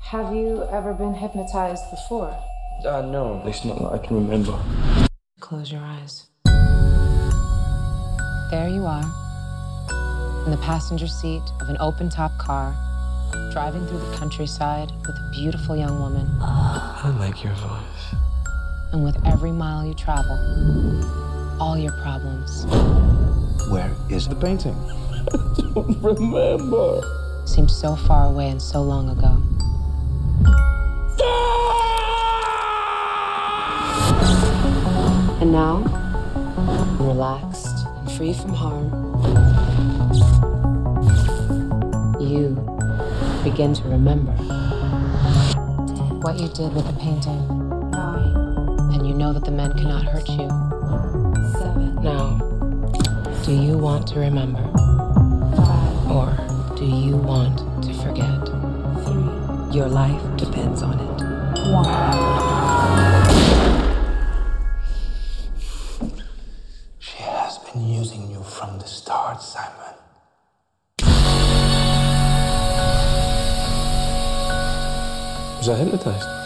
Have you ever been hypnotized before? No, at least not that I can remember. Close your eyes. There you are, in the passenger seat of an open-top car, driving through the countryside with a beautiful young woman. I like your voice. And with every mile you travel, all your problems Where is the painting? I don't remember. seem so far away and so long ago. And now, relaxed and free from harm, you begin to remember what you did with the painting. 9. And you know that the men cannot hurt you. 7. Now, do you want to remember? 5. Or do you want to forget? 3. Your life depends on it. 1. She has been using you from the start, Simon. Was I hypnotized?